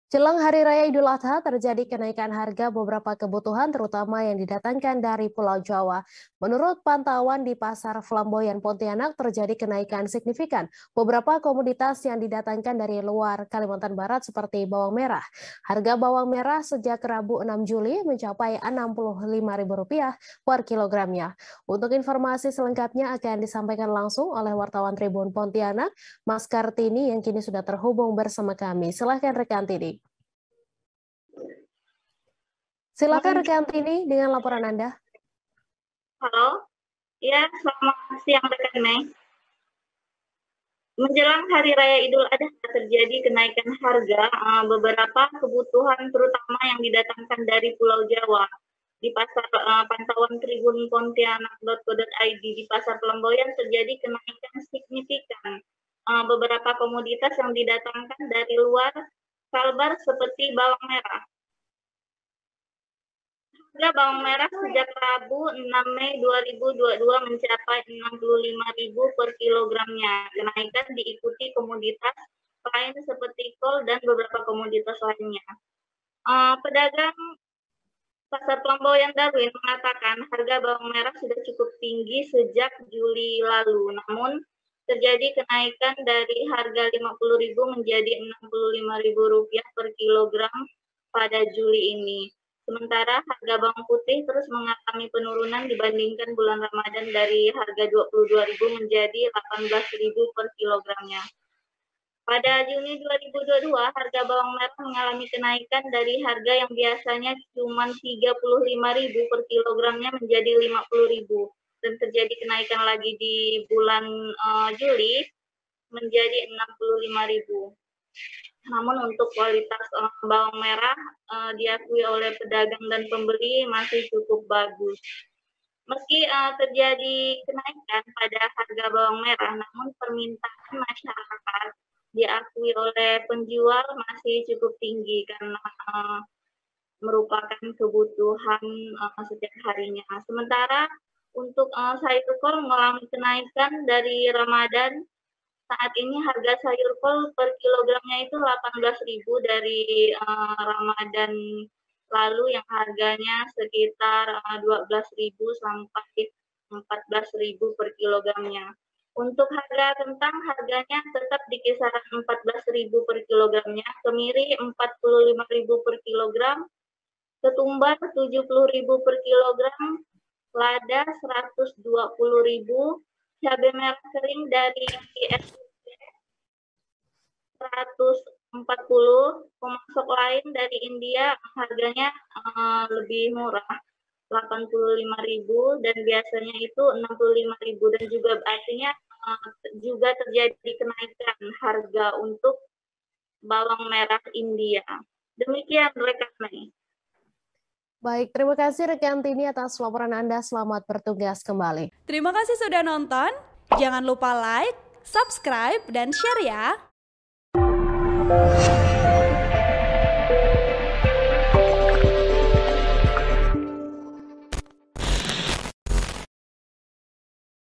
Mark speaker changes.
Speaker 1: Jelang Hari Raya Idul Adha terjadi kenaikan harga beberapa kebutuhan terutama yang didatangkan dari Pulau Jawa. Menurut pantauan di Pasar Flamboyan Pontianak terjadi kenaikan signifikan. Beberapa komoditas yang didatangkan dari luar Kalimantan Barat seperti bawang merah. Harga bawang merah sejak Rabu 6 Juli mencapai Rp65.000 per kilogramnya. Untuk informasi selengkapnya akan disampaikan langsung oleh wartawan Tribun Pontianak, Mas Kartini yang kini sudah terhubung bersama kami. Silahkan rekan Tini. Silakan rekan Tini dengan laporan Anda.
Speaker 2: Halo, ya selamat siang rekan Mei. Menjelang Hari Raya Idul Adha terjadi kenaikan harga beberapa kebutuhan terutama yang didatangkan dari Pulau Jawa. Di pasar pantauan Tribun Pontianak.co.id di Pasar Flamboyan terjadi kenaikan signifikan. Beberapa komoditas yang didatangkan dari luar Kalbar seperti bawang merah. Harga bawang merah sejak Rabu 6 Mei 2022 mencapai Rp65.000 per kilogramnya. Kenaikan diikuti komoditas lain seperti kol dan beberapa komoditas lainnya. Pedagang Pasar Flamboyan Darwin mengatakan harga bawang merah sudah cukup tinggi sejak Juli lalu. Namun terjadi kenaikan dari harga Rp50.000 menjadi Rp65.000 per kilogram pada Juli ini. Sementara harga bawang putih terus mengalami penurunan dibandingkan bulan Ramadan dari harga Rp22.000 menjadi Rp18.000 per kilogramnya. Pada Juni 2022, harga bawang merah mengalami kenaikan dari harga yang biasanya cuma Rp35.000 per kilogramnya menjadi Rp50.000 dan terjadi kenaikan lagi di bulan Juli menjadi Rp65.000. Namun untuk kualitas bawang merah diakui oleh pedagang dan pembeli masih cukup bagus. Meski terjadi kenaikan pada harga bawang merah, namun permintaan masyarakat diakui oleh penjual masih cukup tinggi karena merupakan kebutuhan setiap harinya. Sementara untuk sayur kol mengalami kenaikan dari Ramadan. Saat ini harga sayur kol per kilogramnya itu Rp18.000 dari Ramadan lalu yang harganya sekitar Rp12.000 sampai Rp14.000 per kilogramnya. Untuk harga kentang harganya tetap di kisaran Rp14.000 per kilogramnya, kemiri Rp45.000 per kilogram, ketumbar Rp70.000 per kilogram, lada Rp120.000, cabai merah kering dari Rp140, pemasok lain dari India harganya lebih murah, Rp85.000 dan biasanya itu Rp65.000 dan juga artinya juga terjadi kenaikan harga untuk bawang merah India. Demikian rekan Mei.
Speaker 1: Baik, terima kasih rekan Tini atas laporan Anda. Selamat bertugas kembali.
Speaker 3: Terima kasih sudah nonton. Jangan lupa like, subscribe, dan share ya.